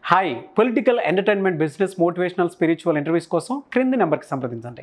Hi political entertainment business motivational spiritual interviews కోసం క్రింది నెంబర్కి సంప్రదించండి.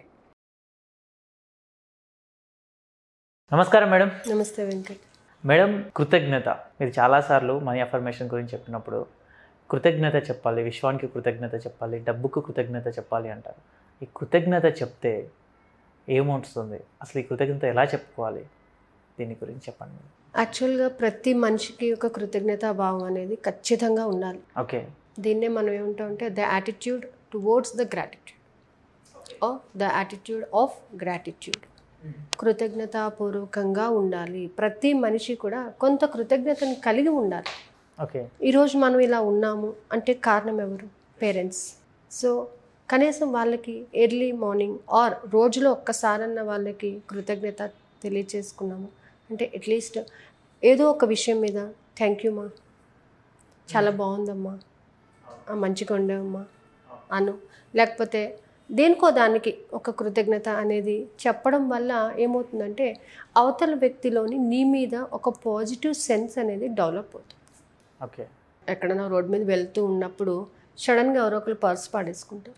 నమస్కారం మేడం. నమస్తే వెంకట్. మేడం, కృతజ్ఞత మీరు చాలాసార్లు మనీ అఫర్మేషన్ గురించి చెప్పినప్పుడు కృతజ్ఞత చెప్పాలి, విశ్వానికి కృతజ్ఞత చెప్పాలి, డబ్బుకు కృతజ్ఞత చెప్పాలి అంటారు. ఈ కృతజ్ఞత చెప్తే ఏమవుతుంది, అసలు ఈ కృతజ్ఞత ఎలా చెప్పుకోవాలి, దీని గురించి చెప్పండి. యాక్చువల్గా ప్రతి మనిషికి ఒక కృతజ్ఞతా భావం అనేది ఖచ్చితంగా ఉండాలి. ఓకే, దీన్నే మనం ఏమంటామంటే the attitude towards the gratitude or the attitude of gratitude. కృతజ్ఞతాపూర్వకంగా ఉండాలి. ప్రతి మనిషి కూడా కొంత కృతజ్ఞతను కలిగి ఉండాలి. ఓకే, ఈరోజు మనం ఇలా ఉన్నాము అంటే కారణం ఎవరు? పేరెంట్స్. సో కనీసం వాళ్ళకి ఎర్లీ మార్నింగ్ ఆర్ రోజులో ఒక్కసారన్న వాళ్ళకి కృతజ్ఞత తెలియచేసుకున్నాము అంటే అట్లీస్ట్ ఏదో ఒక విషయం మీద థ్యాంక్ యూ మా, చాలా బాగుందమ్మా, మంచిగా ఉండేవమ్మా అను, లేకపోతే దేనికో దానికి ఒక కృతజ్ఞత అనేది చెప్పడం వల్ల ఏమవుతుందంటే అవతల వ్యక్తిలోని నీ మీద ఒక పాజిటివ్ సెన్స్ అనేది డెవలప్ అవుతుంది. ఓకే, ఎక్కడైనా రోడ్ మీద వెళ్తూ ఉన్నప్పుడు సడన్గా ఎవరో ఒకరు పర్స్ పాడేసుకుంటారు.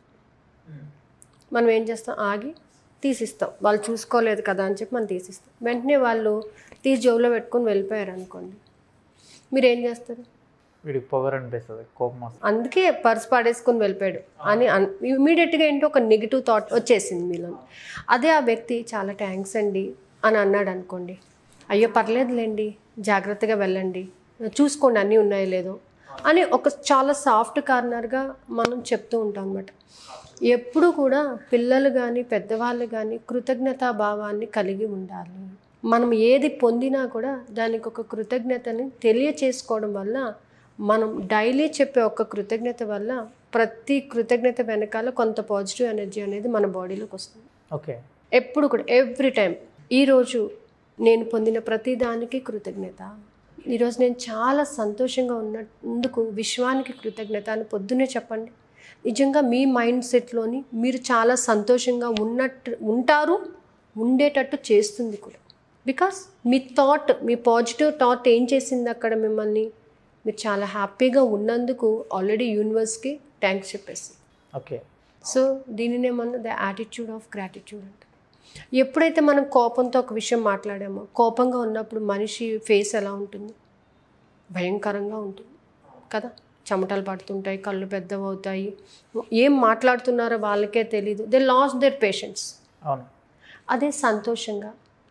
మనం ఏం చేస్తాం? ఆగి తీసిస్తాం. వాళ్ళు చూసుకోలేదు కదా అని చెప్పి మనం తీసిస్తాం. వెంటనే వాళ్ళు తీసి జోబులో పెట్టుకొని వెళ్ళిపోయారు అనుకోండి, మీరు ఏం చేస్తారు? వీడికి పొగరు అనిపిస్తుంది, కోపం వస్తుంది. అందుకే పర్స్ పాడేసుకొని వెళ్ళిపోయాడు అని ఇమీడియట్గా ఏంటో ఒక నెగిటివ్ థాట్ వచ్చేసింది మీలో. అదే ఆ వ్యక్తి చాలా థ్యాంక్స్ అండి అని అన్నాడు అనుకోండి, అయ్యో పర్లేదులేండి, జాగ్రత్తగా వెళ్ళండి, చూసుకోండి అన్నీ ఉన్నాయో లేదో అని ఒక చాలా సాఫ్ట్ కార్నర్గా మనం చెప్తూ ఉంటాం అన్నమాట. ఎప్పుడు కూడా పిల్లలు కానీ పెద్దవాళ్ళు కానీ కృతజ్ఞతా భావాన్ని కలిగి ఉండాలి. మనం ఏది పొందినా కూడా దానికి ఒక కృతజ్ఞతని తెలియచేసుకోవడం వల్ల, మనం డైలీ చెప్పే ఒక కృతజ్ఞత వల్ల ప్రతి కృతజ్ఞత వెనకాల కొంత పాజిటివ్ ఎనర్జీ అనేది మన బాడీలోకి వస్తుంది. ఓకే, ఎప్పుడు కూడా ఎవ్రీ టైం ఈరోజు నేను పొందిన ప్రతి దానికి కృతజ్ఞత, ఈరోజు నేను చాలా సంతోషంగా ఉన్నందుకు విశ్వానికి కృతజ్ఞత అని పొద్దున్నే చెప్పండి. నిజంగా మీ మైండ్ సెట్లోని మీరు చాలా సంతోషంగా ఉంటారు, ఉండేటట్టు చేస్తుంది కూడా. బికాస్ మీ థాట్, మీ పాజిటివ్ థాట్ ఏం చేసింది అక్కడ మిమ్మల్ని, మీరు చాలా హ్యాపీగా ఉన్నందుకు ఆల్రెడీ యూనివర్స్కి థ్యాంక్స్ చెప్పేస్తుంది. ఓకే, సో దీనినేమన్నా ద యాటిట్యూడ్ ఆఫ్ గ్రాటిట్యూడ్ అంట. ఎప్పుడైతే మనం కోపంతో ఒక విషయం మాట్లాడామో, కోపంగా ఉన్నప్పుడు మనిషి ఫేస్ ఎలా ఉంటుంది? భయంకరంగా ఉంటుంది కదా. చెమటలు పడుతుంటాయి, కళ్ళు పెద్దవవుతాయి, ఏం మాట్లాడుతున్నారో వాళ్ళకే తెలీదు. They lost their patience. అవును. అదే సంతోషంగా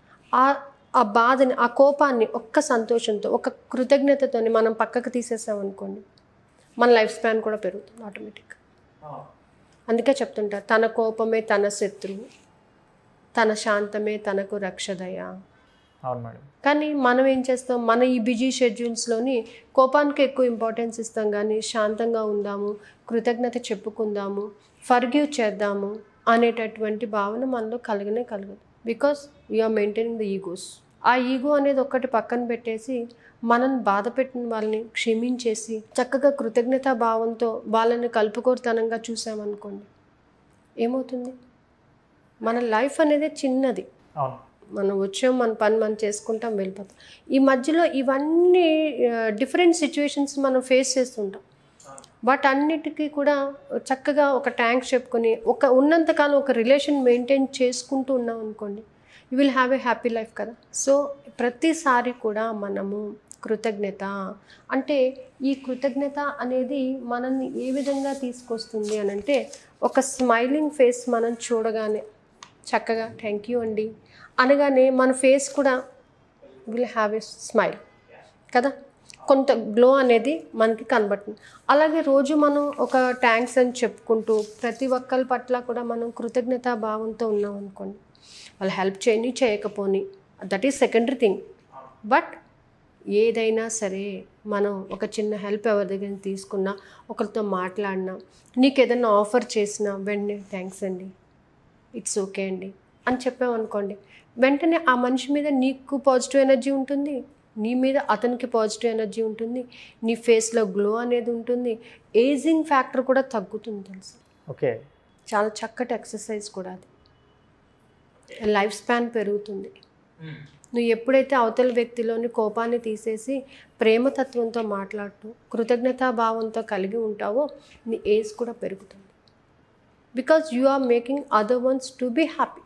ఆ బాధని, ఆ కోపాన్ని ఒక్క సంతోషంతో, ఒక కృతజ్ఞతతోని మనం పక్కకు తీసేసామనుకోండి, మన లైఫ్ స్పాన్ కూడా పెరుగుతుంది ఆటోమేటిక్గా. అందుకే చెప్తుంటారు, తన కోపమే తన శత్రువు, తన శాంతమే తనకు రక్షదయ. అవును మేడం. కానీ మనం ఏం చేస్తాం? మన ఈ బిజీ షెడ్యూల్స్లోని కోపానికి ఎక్కువ ఇంపార్టెన్స్ ఇస్తాం, కానీ శాంతంగా ఉందాము, కృతజ్ఞత చెప్పుకుందాము, ఫర్గివ్ చేద్దాము అనేటటువంటి భావన మనలో కలగదు. Because we are maintaining the egos. ఆ ఈగో అనేది ఒక్కటి పక్కన పెట్టేసి మనం బాధ పెట్టిన వాళ్ళని క్షమించేసి చక్కగా కృతజ్ఞతా భావంతో వాళ్ళని కలుపుకోరుతనంగా చూసామనుకోండి, ఏమవుతుంది? మన లైఫ్ అనేది చిన్నది. అవును, మనం వచ్చాం, మన పని మనం చేసుకుంటాం, వెళ్ళిపోతాం. ఈ మధ్యలో ఇవన్నీ డిఫరెంట్ సిచ్యువేషన్స్ మనం ఫేస్ చేస్తుంటాం. వాటన్నిటికీ కూడా చక్కగా ఒక థ్యాంక్స్ చెప్పుకొని ఉన్నంతకాలం ఒక రిలేషన్ మెయింటైన్ చేసుకుంటూ ఉన్నాం అనుకోండి, you will have a happy life కదా. సో ప్రతిసారి కూడా మనము కృతజ్ఞత అంటే, ఈ కృతజ్ఞత అనేది మనల్ని ఏ విధంగా తీసుకొస్తుంది అని అంటే, ఒక స్మైలింగ్ ఫేస్ మనం చూడగానే చక్కగా థ్యాంక్ యూ అండి అనగానే మన ఫేస్ కూడా విల్ హ్యావ్ ఏ స్మైల్ కదా, కొంత గ్లో అనేది మనకి కనబడుతుంది. అలాగే రోజు మనం ఒక థ్యాంక్స్ అని చెప్పుకుంటూ ప్రతి ఒక్కరి పట్ల కూడా మనం కృతజ్ఞతా భావంతో ఉన్నాం అనుకోండి, వాళ్ళు హెల్ప్ చేయని చేయకపోని that is secondary thing. But ఏదైనా సరే మనం ఒక చిన్న హెల్ప్ ఎవరి దగ్గర తీసుకున్నా, ఒకరితో మాట్లాడినా, నీకు ఏదైనా ఆఫర్ చేసినా వెంటనే థ్యాంక్స్ అండి, ఇట్స్ ఓకే అండి అని చెప్పామనుకోండి, వెంటనే ఆ మనిషి మీద నీకు పాజిటివ్ ఎనర్జీ ఉంటుంది, నీ మీద అతనికి పాజిటివ్ ఎనర్జీ ఉంటుంది, నీ ఫేస్లో గ్లో అనేది ఉంటుంది, ఏజింగ్ ఫ్యాక్టర్ కూడా తగ్గుతుంది తెలుసు. ఓకే, చాలా చక్కటి ఎక్సర్సైజ్ కూడా అది, లైఫ్ స్పాన్ పెరుగుతుంది. నువ్వు ఎప్పుడైతే అవతల వ్యక్తిలోని కోపాన్ని తీసేసి ప్రేమతత్వంతో మాట్లాడుతూ కృతజ్ఞతాభావంతో కలిగి ఉంటావో నీ ఏజ్ కూడా పెరుగుతుంది. Because you are making other ones to be happy.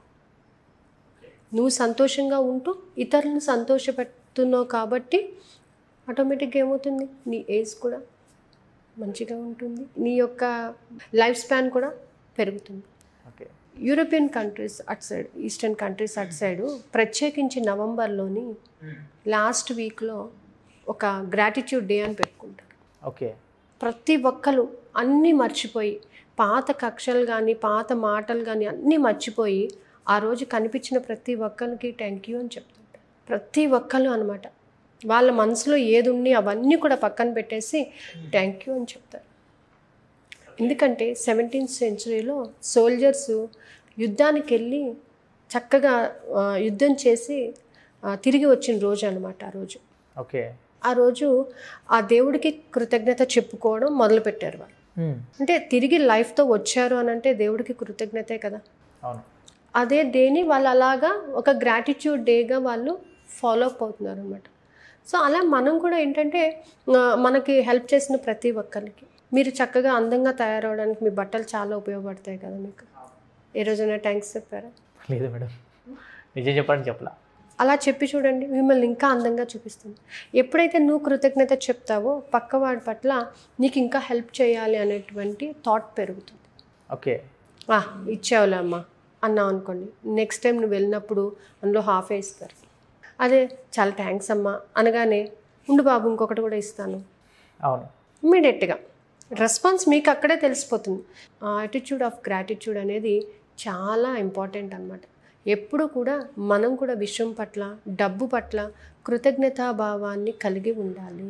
నువ్వు సంతోషంగా ఉంటూ ఇతరులను సంతోషపెడుతున్నావు కాబట్టి ఆటోమేటిక్గా ఏమవుతుంది, నీ ఏజ్ కూడా మంచిగా ఉంటుంది, నీ యొక్క లైఫ్ స్పాన్ కూడా పెరుగుతుంది. ఓకే. యూరోపియన్ కంట్రీస్ అటు సైడ్, ఈస్టర్న్ కంట్రీస్ అటు సైడు ప్రత్యేకించి నవంబర్లోని లాస్ట్ వీక్లో ఒక గ్రాటిట్యూడ్ డే అని పెట్టుకుంటారు. ఓకే. ప్రతి ఒక్కరు అన్నీ మర్చిపోయి, పాత కక్షలు కానీ పాత మాటలు కానీ అన్నీ మర్చిపోయి ఆ రోజు కనిపించిన ప్రతి ఒక్కరికి థ్యాంక్ యూ అని చెప్తుంటారు. ప్రతి ఒక్కరు అనమాట వాళ్ళ మనసులో ఏది ఉన్ని అవన్నీ కూడా పక్కన పెట్టేసి థ్యాంక్ యూ అని చెప్తారు. ఎందుకంటే 17th centuryలో సోల్జర్స్ యుద్ధానికి వెళ్ళి చక్కగా యుద్ధం చేసి తిరిగి వచ్చిన రోజు అనమాట ఆ రోజు. ఓకే. ఆ రోజు ఆ దేవుడికి కృతజ్ఞత చెప్పుకోవడం మొదలుపెట్టారు వాళ్ళు. అంటే తిరిగి లైఫ్తో వచ్చారు అని అంటే దేవుడికి కృతజ్ఞతే కదా. అవును. అదే డేని వాళ్ళు అలాగా ఒక గ్రాటిట్యూడ్ డేగా వాళ్ళు ఫాలో అప్ అవుతున్నారు అనమాట. సో అలా మనం కూడా ఏంటంటే మనకి హెల్ప్ చేసిన ప్రతి ఒక్కరికి, మీరు చక్కగా అందంగా తయారవడానికి మీ బట్టలు చాలా ఉపయోగపడతాయి కదా మీకు. ఏ రోజైనా థ్యాంక్స్ చెప్పారా? లేదు మేడం, నిజం చెప్పండి చెప్పలా. అలా చెప్పి చూడండి, మిమ్మల్ని ఇంకా అందంగా చూపిస్తుంది. ఎప్పుడైతే నువ్వు కృతజ్ఞత చెప్తావో పక్కవాడి పట్ల నీకు ఇంకా హెల్ప్ చేయాలి అనేటువంటి థాట్ పెరుగుతుంది. ఓకే. ఇచ్చావులే అమ్మా అన్నావు అనుకోండి, నెక్స్ట్ టైం నువ్వు వెళ్ళినప్పుడు అందులో హాఫే ఇస్తారు. అదే చాలా థ్యాంక్స్ అమ్మా అనగానే ఉండు బాబు ఇంకొకటి కూడా ఇస్తాను. అవును. ఇమ్మీడియట్గా రెస్పాన్స్ మీకు అక్కడే తెలిసిపోతుంది. యాటిట్యూడ్ ఆఫ్ గ్రాటిట్యూడ్ అనేది చాలా ఇంపార్టెంట్ అనమాట. ఎప్పుడు కూడా మనం కూడా విషయం పట్ల, డబ్బు పట్ల కృతజ్ఞతాభావాన్ని కలిగి ఉండాలి.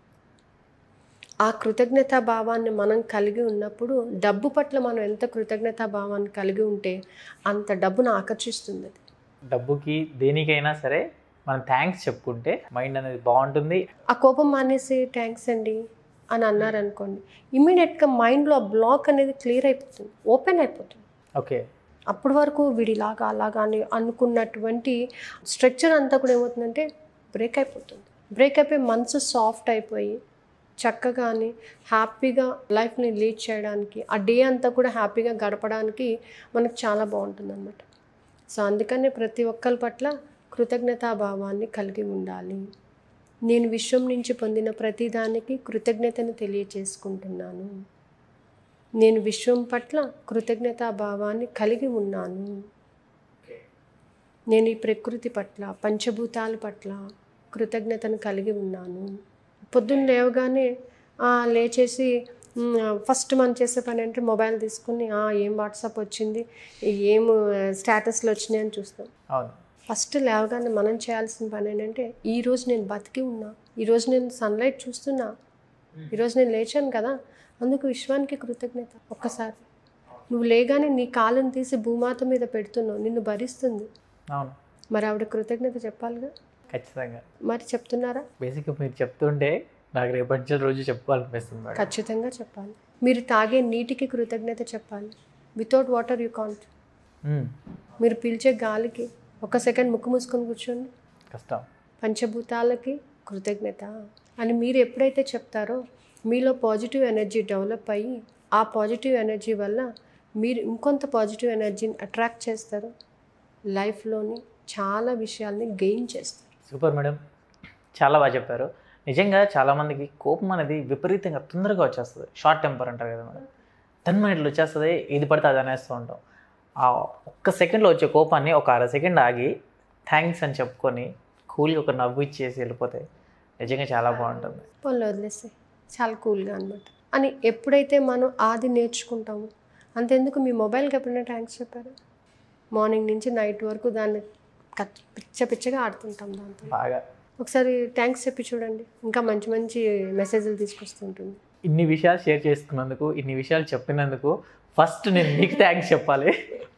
ఆ కృతజ్ఞతాభావాన్ని మనం కలిగి ఉన్నప్పుడు డబ్బు పట్ల మనం ఎంత కృతజ్ఞతాభావాన్ని కలిగి ఉంటే అంత డబ్బును ఆకర్షిస్తుంది. అది డబ్బుకి దేనికైనా సరే మనం థ్యాంక్స్ చెప్పుకుంటే మైండ్ అనేది బాగుంటుంది. ఆ కోపం మానేసి థ్యాంక్స్ అండి అని అన్నారనుకోండి, ఇమ్మీడియట్గా మైండ్లో ఆ బ్లాక్ అనేది క్లియర్ అయిపోతుంది, ఓపెన్ అయిపోతుంది. ఓకే. అప్పటి వరకు వీడిలాగా అలాగా అని అనుకున్నటువంటి స్ట్రక్చర్ అంతా కూడా ఏమవుతుందంటే బ్రేక్ అయిపోతుంది. బ్రేక్ అయిపోయి మనసు సాఫ్ట్ అయిపోయి చక్కగాని హ్యాపీగా లైఫ్ని లీడ్ చేయడానికి, ఆ డే అంతా కూడా హ్యాపీగా గడపడానికి మనకు చాలా బాగుంటుంది అన్నమాట. సో అందుకనే ప్రతి ఒక్కరి పట్ల కృతజ్ఞతాభావాన్ని కలిగి ఉండాలి. నేను విశ్వం నుంచి పొందిన ప్రతిదానికి కృతజ్ఞతను తెలియచేసుకుంటున్నాను. నేను విశ్వం పట్ల కృతజ్ఞతాభావాన్ని కలిగి ఉన్నాను. నేను ఈ ప్రకృతి పట్ల, పంచభూతాల పట్ల కృతజ్ఞతను కలిగి ఉన్నాను. పొద్దున్న లేవగానే లేచేసి ఫస్ట్ మనం చేసే పని అంటే మొబైల్ తీసుకుని ఏం వాట్సాప్ వచ్చింది, ఏం స్టేటస్లు వచ్చినాయి అని చూస్తాం. అవును. ఫస్ట్ లేవగానే మనం చేయాల్సిన పని ఏంటంటే ఈరోజు నేను బతికి ఉన్నా, ఈరోజు నేను సన్లైట్ చూస్తున్నా, ఈరోజు నేను లేచాను కదా, అందుకు విశ్వానికి కృతజ్ఞత. ఒక్కసారి నువ్వు లేగానే నీ కాళ్ళను తీసి భూమాత మీద పెడుతున్నావు, నిన్ను భరిస్తుంది. అవును. మరి ఆవిడ కృతజ్ఞత చెప్పాలిగా. ఖచ్చితంగా. మరి చెప్తున్నారా? బేసిక్గా మీరు చెప్తుంటే నాకు రేపటి రోజు చెప్పుకోవాలనిపిస్తుంది మేడం. ఖచ్చితంగా చెప్పాలి. మీరు తాగే నీటికి కృతజ్ఞత చెప్పాలి. Without water you can't. మీరు పీల్చే గాలికి ఒక సెకండ్ ముక్కు మూసుకొని కూర్చోండి, కష్టం. పంచభూతాలకి కృతజ్ఞత అని మీరు ఎప్పుడైతే చెప్తారో మీలో పాజిటివ్ ఎనర్జీ డెవలప్ అయ్యి ఆ పాజిటివ్ ఎనర్జీ వల్ల మీరు ఇంకొంత పాజిటివ్ ఎనర్జీని అట్రాక్ట్ చేస్తారు, లైఫ్లోని చాలా విషయాల్ని గెయిన్ చేస్తారు. సూపర్ మేడం, చాలా బాగా చెప్పారు. నిజంగా చాలామందికి కోపం అనేది విపరీతంగా తొందరగా వచ్చేస్తుంది. షార్ట్ టెంపర్ అంటారు కదా మేడం, 10 minutes వచ్చేస్తుంది, ఏది పడితే అది అనేస్తూ ఉంటాం. ఆ ఒక్క సెకండ్లో వచ్చే కోపాన్ని ఒక అర సెకండ్ ఆగి థ్యాంక్స్ అని చెప్పుకొని కూల్గా ఒక నవ్వు ఇచ్చేసి వెళ్ళిపోతే నిజంగా చాలా బాగుంటుంది. పనులు వదిలేస్తే చాలా కూల్గా అనమాట అని ఎప్పుడైతే మనం అది నేర్చుకుంటామో. అంతెందుకు మీ మొబైల్కి ఎప్పుడైనా థ్యాంక్స్ చెప్పారు? మార్నింగ్ నుంచి నైట్ వరకు దాన్ని పిచ్చగా ఆడుతుంటాం దాంతో. బాగా ఒకసారి థ్యాంక్స్ చెప్పి చూడండి, ఇంకా మంచి మంచి మెసేజ్లు తీసుకొస్తుంటుంది. ఇన్ని విషయాలు షేర్ చేసుకున్నందుకు, ఇన్ని విషయాలు చెప్పినందుకు ఫస్ట్ నేను మీకు థ్యాంక్స్ చెప్పాలి.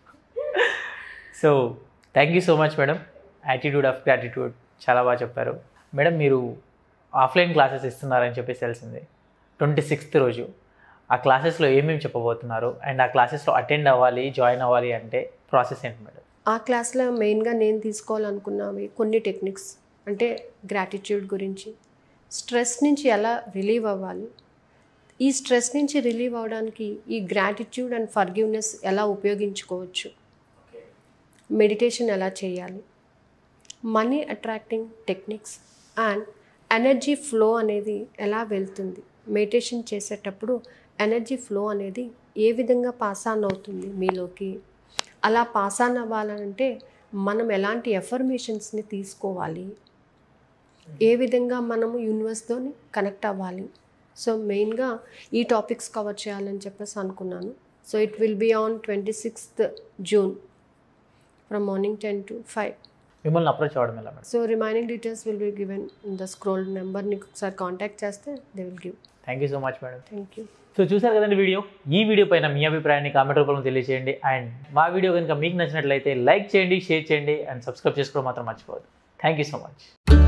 So thank you so much madam. Attitude of gratitude చాలా బాగా చెప్పారు మేడం. మీరు ఆఫ్లైన్ క్లాసెస్ ఇస్తున్నారని చెప్పేసి తెలిసింది. 26th రోజు ఆ క్లాసెస్లో ఏమేమి చెప్పబోతున్నారు, అండ్ ఆ క్లాసెస్లో అటెండ్ అవ్వాలి, జాయిన్ అవ్వాలి అంటే ప్రాసెస్ ఏంటి మేడం? ఆ క్లాస్లో మెయిన్గా నేను తీసుకోవాలనుకున్నవి కొన్ని టెక్నిక్స్, అంటే గ్రాటిట్యూడ్ గురించి, స్ట్రెస్ నుంచి ఎలా రిలీవ్ అవ్వాలి, ఈ స్ట్రెస్ నుంచి రిలీవ్ అవ్వడానికి ఈ గ్రాటిట్యూడ్ అండ్ ఫర్గివ్నెస్ ఎలా ఉపయోగించుకోవచ్చు, మెడిటేషన్ ఎలా చేయాలి, money attracting techniques and energy flow అనేది ఎలా వెళ్తుంది, మెడిటేషన్ చేసేటప్పుడు ఎనర్జీ ఫ్లో అనేది ఏ విధంగా పాస్ ఆన్ అవుతుంది మీలోకి, అలా పాస్ ఆన్ అవ్వాలంటే మనం ఎలాంటి ఎఫర్మేషన్స్ని తీసుకోవాలి, ఏ విధంగా మనము యూనివర్స్తో కనెక్ట్ అవ్వాలి. సో మెయిన్గా ఈ టాపిక్స్ కవర్ చేయాలని చెప్పేసి అనుకున్నాను. So it will be on 26th June from morning 10 to 5. మిమ్మల్ని అప్రోచ్ అవ్వడం ఎలా madam? So remaining details will be given in the scroll number. నీకు ఒకసారి కాంటాక్ట్ చేస్తే they will give. Thank you so much madam. Thank you. So చూసారు కదండి video. ఈ video పైన మీ అభిప్రాయాన్ని కామెంట్ రూపంలో తెలియజేయండి. అండ్ మా వీడియో కనుక మీకు నచ్చినట్లయితే లైక్ చేయండి, షేర్ చేయండి అండ్ సబ్స్క్రైబ్ చేసుకోవడం మాత్రం మర్చిపోవద్దు. Thank you so much.